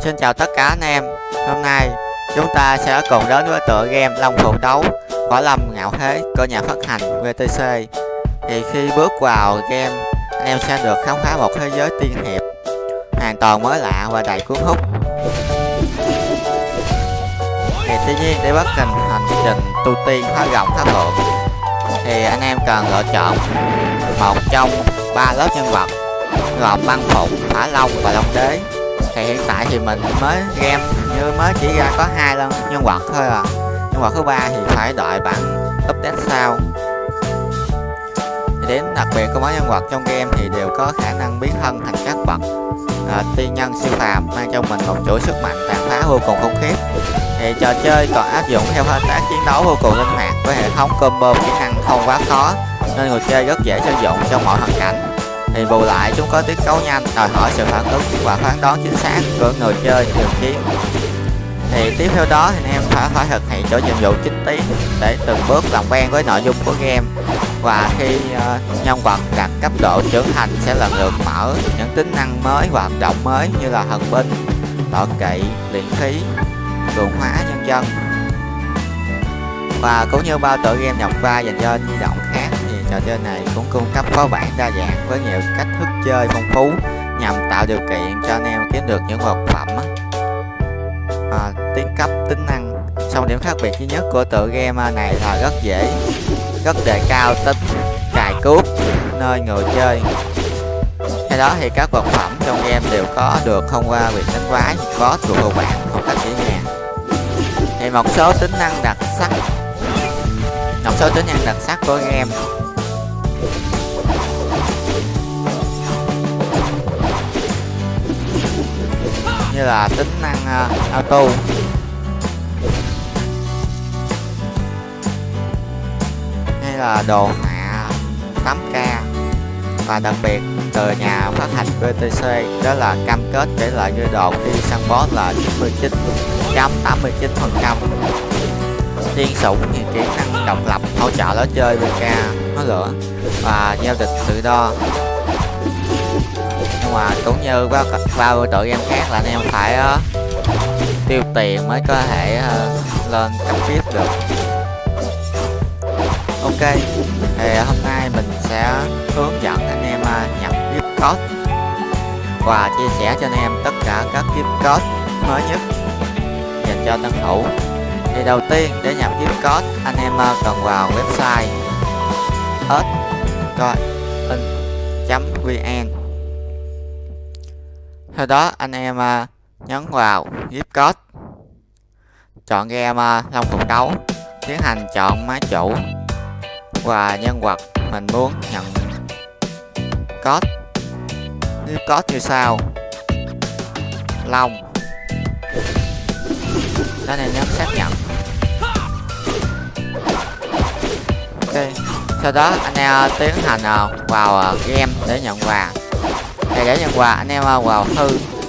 Xin chào tất cả anh em. Hôm nay chúng ta sẽ cùng đến với tựa game Long Phụng Đấu Võ Lâm Ngạo Thế của nhà phát hành VTC. Thì khi bước vào game, anh em sẽ được khám phá một thế giới tiên hiệp hoàn toàn mới lạ và đầy cuốn hút. Thì tuy nhiên để bắt trình hành trình tu tiên hóa rồng hóa phượng thì anh em cần lựa chọn một trong 3 lớp nhân vật gồm băng phụng, hỏa long và long đế. Thì hiện tại thì mình mới game như mới chỉ ra có 2 nhân vật thôi à. Nhân vật thứ 3 thì phải đợi bản update sau. Thì điểm đặc biệt của mỗi nhân vật trong game thì đều có khả năng biến thân thành các bậc tiên nhân siêu phàm, mang trong mình một chuỗi sức mạnh tàn phá vô cùng khủng khiếp. Thì trò chơi còn áp dụng theo thao tác chiến đấu vô cùng linh hoạt với hệ thống combo kỹ năng không quá khó, nên người chơi rất dễ sử dụng trong mọi hoàn cảnh. Thì bù lại chúng có tiết cấu nhanh, đòi hỏi sự phản ứng và phán đoán chính xác của người chơi thường chiến. Thì tiếp theo đó thì em phải thực hiện chỗ nhiệm vụ chính tiến để từng bước làm quen với nội dung của game. Và khi nhân vật đạt cấp độ trưởng thành sẽ lần lượt mở những tính năng mới và hoạt động mới như là thần binh, tọa kỵ, luyện khí, cường hóa nhân dân. Và cũng như bao tựa game nhập vai dành cho di động khác thì trò chơi này cũng cung cấp phó bản đa dạng với nhiều cách thức chơi phong phú nhằm tạo điều kiện cho anh em kiếm được những vật phẩm tiến cấp tính năng. Song điểm khác biệt duy nhất của tựa game này là rất đề cao tính cài cuốc nơi người chơi. Theo đó thì các vật phẩm trong game đều có được thông qua việc đánh quái, boss của các bạn một cách dễ dàng. Thì một số tính năng đặc sắc của game như là tính năng auto, hay là đồ họa 8K, và đặc biệt từ nhà phát hành VTC đó là cam kết để lại gửi đồ khi săn boss là 99.89%. Tiên sủng thì kỹ năng độc lập hỗ trợ lối chơi VK hóa lửa và giao dịch tự do. Nhưng mà cũng như bao tựa game khác là anh em phải tiêu tiền mới có thể lên cấp VIP được. Ok, thì hôm nay mình sẽ hướng dẫn anh em nhập gift code và chia sẻ cho anh em tất cả các gift code mới nhất dành cho tân thủ. Thì đầu tiên để nhập gift code anh em cần vào website s.coin.vn. Sau đó anh em nhấn vào gift code, chọn game Long Phụng Đấu, tiến hành chọn máy chủ và nhân vật mình muốn nhận code. Gift code như sau: Long. Đó nên nhấn xác nhận. Ok, sau đó anh em tiến hành vào game để nhận quà. Thì để nhận quà anh em vào thư.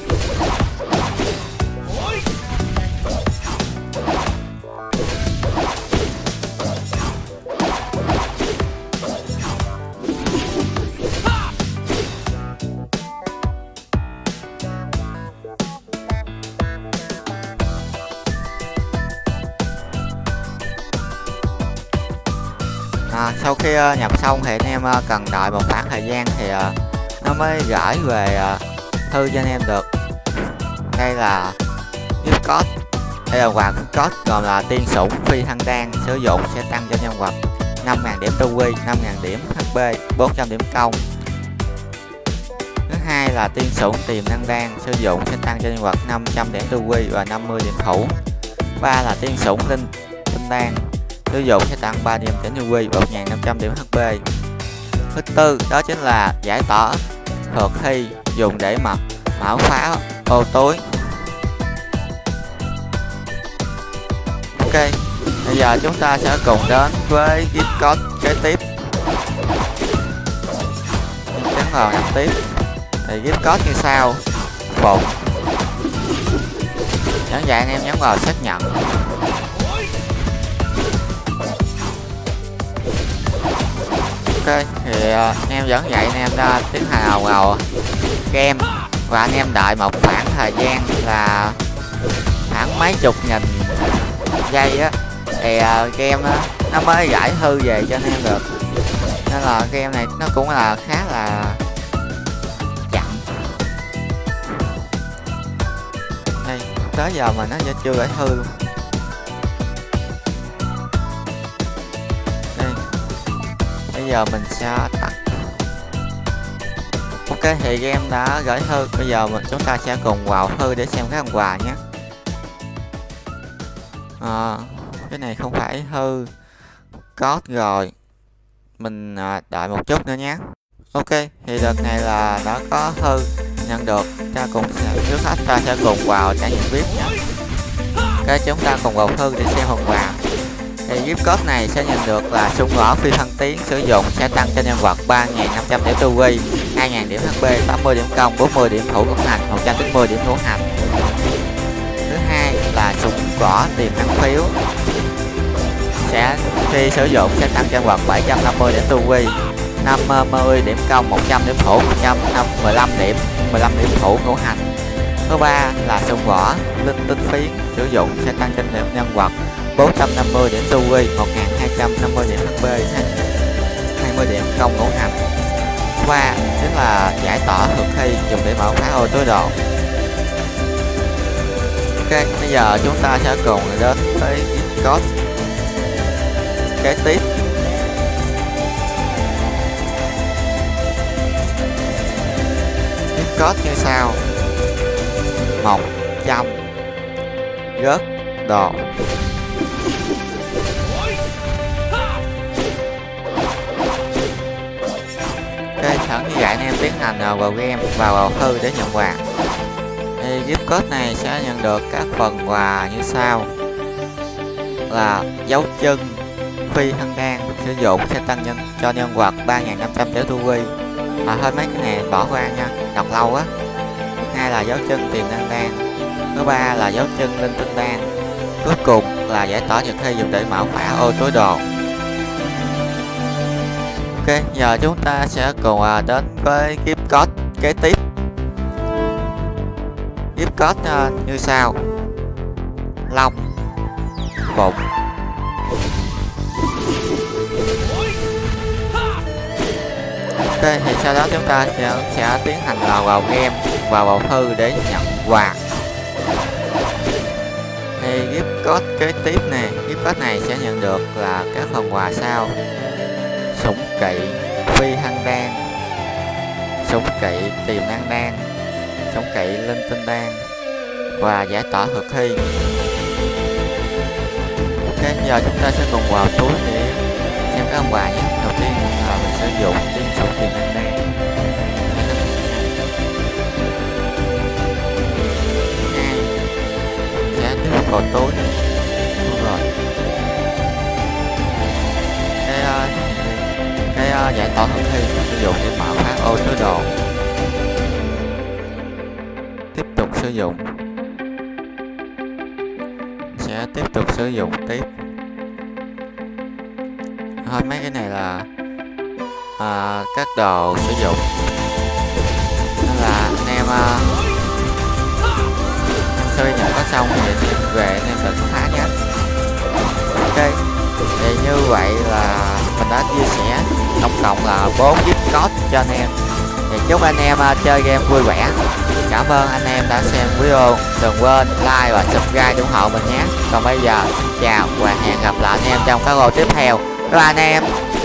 Sau khi nhập xong thì anh em cần đợi một khoảng thời gian thì nó mới gửi về thư cho anh em được. Đây là gift code. Đây là quà gift code gồm là tiên sủng phi thăng đan, sử dụng sẽ tăng cho nhân vật 5.000 điểm tu vi, 5.000 điểm HP, 400 điểm công. Thứ hai là tiên sủng tiềm năng đan, sử dụng sẽ tăng cho nhân vật 500 điểm tu vi và 50 điểm thủ. 3 là tiên sủng linh đan, sử dụng sẽ tăng 3 điểm tu vi và 1.500 điểm HP. Thứ tư đó chính là giải tỏa thuật khi dùng để mở phá ô túi. Ok, bây giờ chúng ta sẽ cùng đến với gift code kế tiếp. Nhấn vào nhập tiếp. Thì gift code như sau: Phụng. Nhấn vậy anh em nhấn vào xác nhận. Ok, thì anh em vẫn vậy, anh em tiến hành vào game và anh em đợi một khoảng thời gian là khoảng mấy chục nghìn giây á thì game nó mới gãi hư về cho anh em được, nên là game này nó cũng là khá là chậm. Đây tới giờ mà nó chưa gãi hư luôn. Đây bây giờ mình sẽ tắt. Ok thì game đã gửi hư, bây giờ chúng ta sẽ cùng vào hư để xem cái phần quà nhé. Cái này không phải hư code rồi, mình đợi một chút nữa nhé. Ok thì đợt này là đã có hư nhận được, ta cùng trước hết ta sẽ cùng vào trải nghiệm VIP nhé. Ok chúng ta cùng vào hư để xem phần quà. Thì gift code này sẽ nhận được là súng vỏ phi thăng tiến sử dụng sẽ tăng cho nhân vật 3.500 điểm tu vi, 2.000 điểm HP, 80 điểm công, 40 điểm thủ công hành, 190 điểm thủ hành. Thứ hai là súng vỏ tiềm năng phiếu, sẽ khi sử dụng sẽ tăng cho nhân vật 750 điểm tu vi, 50 điểm công, 100 điểm thủ, 15 điểm thủ ngũ hành. Thứ ba là súng vỏ linh tinh phiến sử dụng sẽ tăng cho nhân vật 450 điểm tu vi, 1250 điểm HP, 20 điểm công ngũ hành. Thứ ba chính là giải tỏa thực thi dùng để mở khóa ô tối độ. Ok bây giờ chúng ta sẽ cùng đến với gift code kế tiếp. Gift code như sau: 100 rớt đồ. Ok sẵn như vậy anh em tiến hành vào game vào hư để nhận quà. Thì gift code này sẽ nhận được các phần quà như sau là dấu chân phi hăng đan sử dụng sẽ tăng cho nhân vật 3.500 điểm tu vi. Thôi mấy cái này bỏ qua nha, đọc lâu á. Hai là dấu chân tiềm năng đan. Thứ ba là dấu chân linh tinh đan. Cuối cùng là giải tỏa nhật thi dùng để mở khóa ô tối đồ. Ok giờ chúng ta sẽ cùng đến với gift code kế tiếp. Gift code như sau: Long Bụng. Ok thì sau đó chúng ta sẽ tiến hành vào game vào hư để nhận quà. Thì gift code kế tiếp này, gift code này sẽ nhận được là các phần quà sau: súng kỵ phi hăng đan, súng kỵ tiềm năng đan, súng kỵ linh tinh đan và giải tỏa thực thi. Ok giờ chúng ta sẽ cùng vào túi để xem các phần quà nhé. Đầu tiên là mình sử dụng cái súng tiềm năng đan. Hai sẽ tiếp tục vào túi. Đúng rồi. Cái giải tỏa thực thi sử dụng để mở khóa ô tối đồ. Tiếp tục sử dụng, sẽ tiếp tục sử dụng tiếp. Thôi mấy cái này là các đồ sử dụng, nên là anh em sau khi nhận có xong thì về anh em đừng phá nhé. Ok thì như vậy là mình đã chia sẻ tổng cộng là 4 gift code cho anh em. Thì chúc anh em chơi game vui vẻ. Cảm ơn anh em đã xem video, đừng quên like và subscribe ủng hộ mình nhé. Còn bây giờ chào và hẹn gặp lại anh em trong các video tiếp theo. Bye bye anh em.